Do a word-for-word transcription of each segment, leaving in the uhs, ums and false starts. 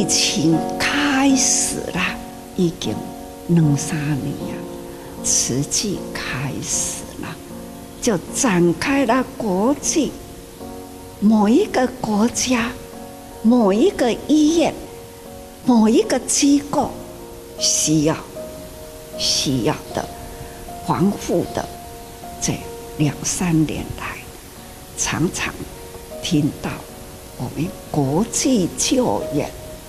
疫情开始了，已经两三年呀，慈济开始了，就展开了国际某一个国家、某一个医院、某一个机构需要需要的防护的。这两三年来，常常听到我们国际救援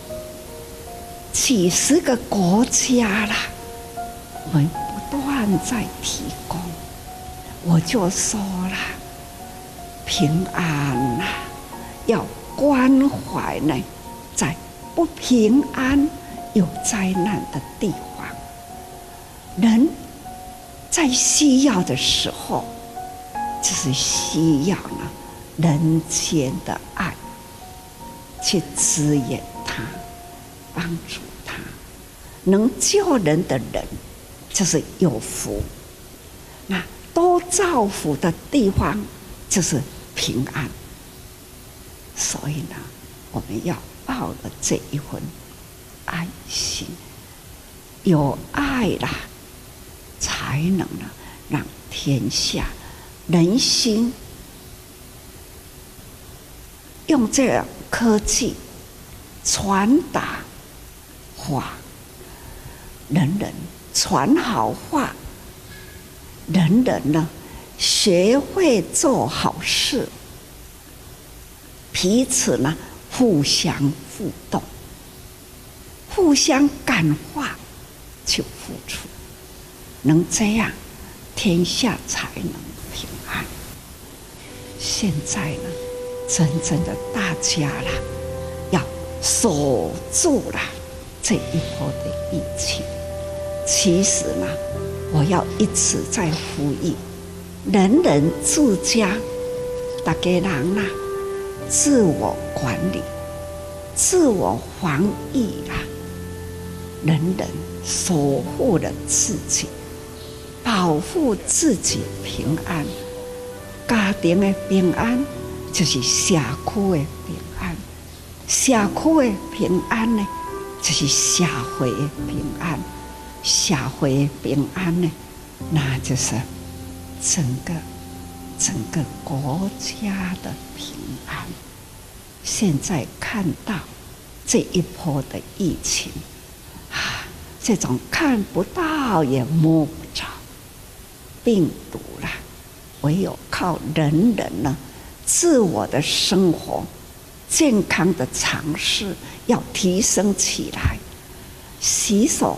几十个国家啦，我们不断在提供。我就说啦，平安啦，要关怀呢，在不平安、有灾难的地方，人在需要的时候，就是需要呢人间的爱，去支援他，帮助他。能救人的人，就是有福。那多造福的地方，就是平安。所以呢，我们要抱了这一份爱心，有爱啦，才能呢让天下人心用这样科技传达话，人人传好话，人人呢学会做好事，彼此呢互相互动，互相感化，去付出，能这样，天下才能平安。现在呢，真正的大家啦，要守住了这一波的疫情。其实呢，我要一直在呼吁，人人自家，大家人啦，自我管理、自我防疫啦，人人守护了自己，保护自己平安。家庭的平安，就是社区的平安；社区的平安呢，就是社会的平安；社会的平安呢，那就是整个整个国家的平安。现在看到这一波的疫情啊，这种看不到也摸不着病毒啦，唯有靠人人呢自我的生活健康的常识要提升起来，洗手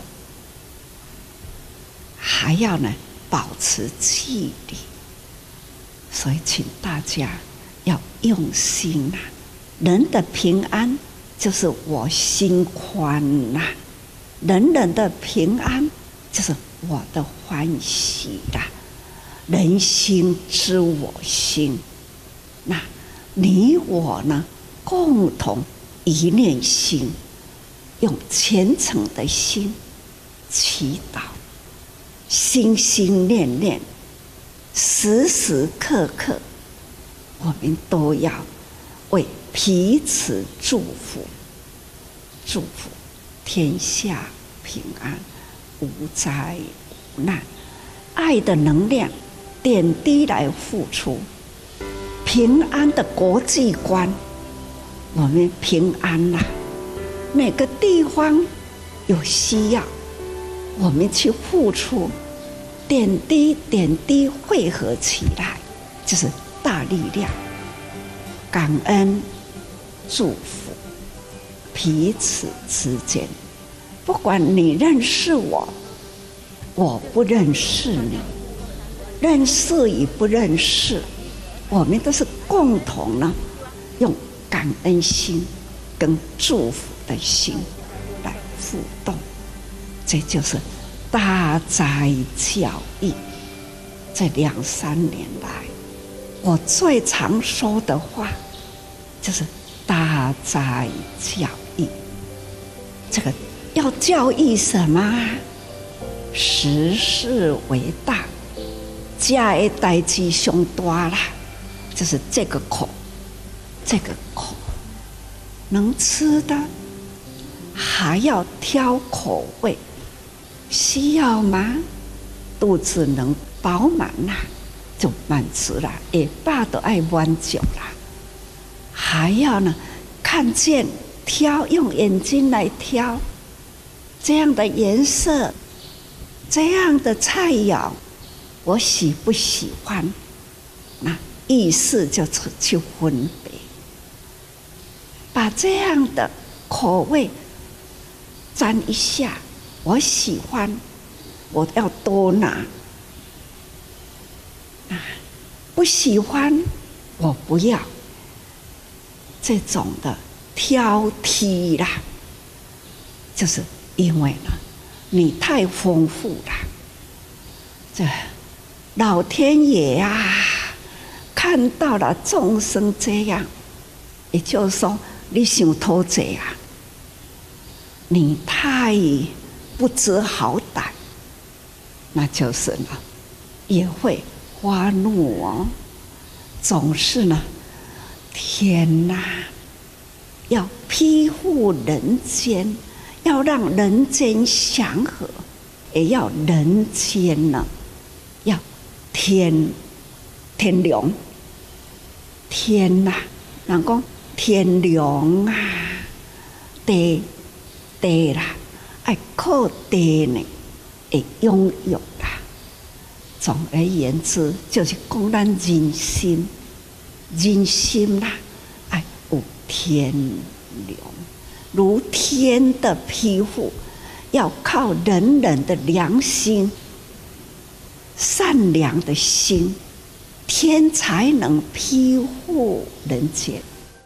还要呢保持纪律。所以请大家要用心啊，人的平安就是我心宽呐、啊，人人的平安就是我的欢喜啦、啊。人心知我心，那你我呢，共同一念心，用虔诚的心祈祷，心心念念，时时刻刻，我们都要为彼此祝福，祝福天下平安，无灾无难，爱的能量点滴来付出，平安的国际观，我们平安啦、啊。每个地方有需要，我们去付出，点滴点滴汇合起来，就是大力量。感恩、祝福，彼此之间，不管你认识我，我不认识你。认识与不认识，我们都是共同呢，用感恩心跟祝福的心来互动，这就是大哉教育。这两三年来，我最常说的话就是大哉教育。这个要教育什么？时势为大。家的代志上大啦，就是这个口，这个口能吃的， 还要挑口味，需要吗？肚子能饱满啦，就满足了，也罢都爱满足啦。还要呢，看见挑，用眼睛来挑，这样的颜色，这样的菜肴，我喜不喜欢？那意思就去分别，把这样的口味沾一下，我喜欢，我要多拿。啊，不喜欢，我不要。这种的挑剔啦，就是因为呢，你太丰富了。这老天爷啊，看到了众生这样，也就是说，你想偷贼啊，你太不知好歹，那就是呢，也会发怒哦。总是呢，天哪，要庇护人间，要让人间祥和，也要人间呢，要天天良。天呐、啊，人讲天良啊，地地啦，爱靠地呢，会拥有啦。总而言之，就是讲咱人心，人心啦，爱有天良，如天的庇护，要靠人人的良心、善良的心。天才能庇护人间。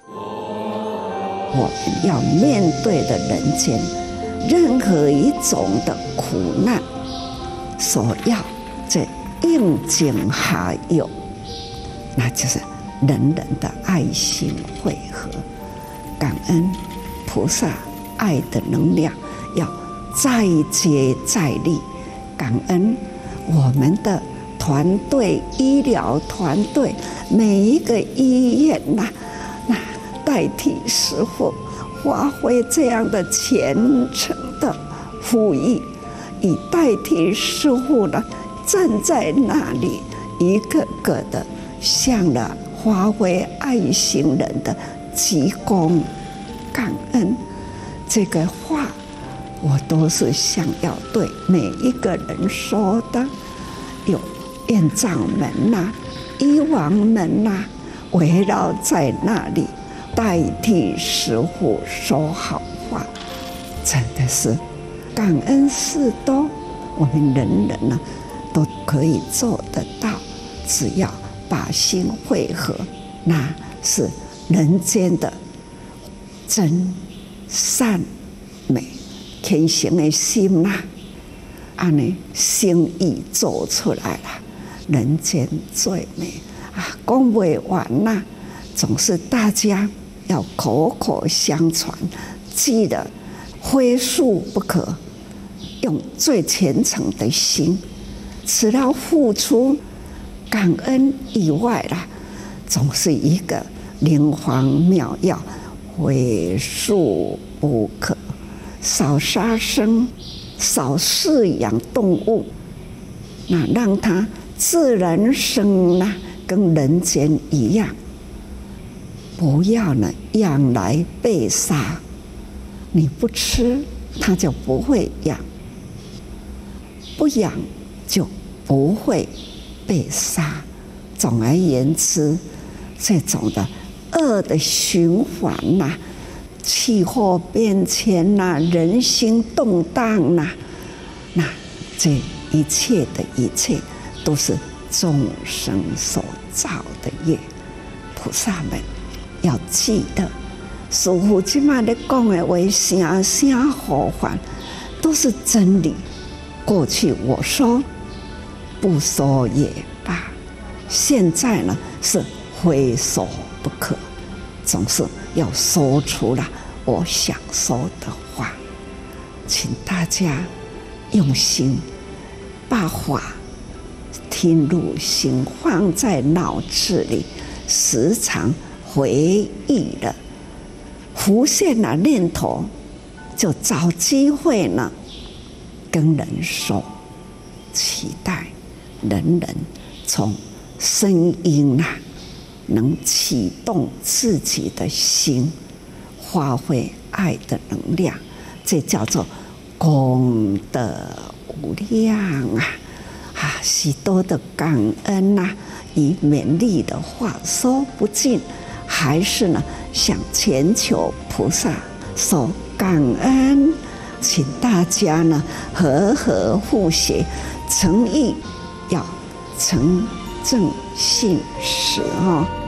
我们要面对的人间任何一种的苦难，所要这应景还有，那就是人人的爱心汇合，感恩菩萨爱的能量，要再接再厉，感恩我们的团队，医疗团队，每一个医院呐、啊，那代替师父发挥这样的虔诚的服役，以代替师父呢，站在那里，一个个的向了发挥爱心人的鞠躬感恩。这个话，我都是想要对每一个人说的。有院长们呐、啊、医王们呐、啊，围绕在那里，代替师父说好话，真的是感恩事多，我们人人呢都可以做得到。只要把心汇合，那是人间的真善美天行的心呐、啊，安尼心意做出来了。人间最美啊，讲不完呐、啊，总是大家要口口相传，记得非恕不可，用最虔诚的心，除了付出感恩以外啦，总是一个灵皇妙药，非恕不可。少杀生，少饲养动物，那让它自然生啦，跟人间一样。不要呢养来被杀，你不吃，它就不会养；不养就不会被杀。总而言之，这种的恶的循环呐、啊，气候变迁呐、啊，人心动荡呐、啊，那这一切的一切，都是众生所造的业。菩萨们要记得，师父今麦咧讲的话，声声呼唤，都是真理。过去我说不说也罢，现在呢是非说不可，总是要说出了我想说的话。请大家用心把话听入心，放在脑子里，时常回忆了，浮现了念头， 就找机会呢，跟人说，期待人人从声音啊，能启动自己的心，发挥爱的能量，这叫做功德无量啊！啊，许多的感恩呐、啊，以勉励的话说不尽，还是呢向全球菩萨说感恩，请大家呢和和互协，诚意要诚正信实哦。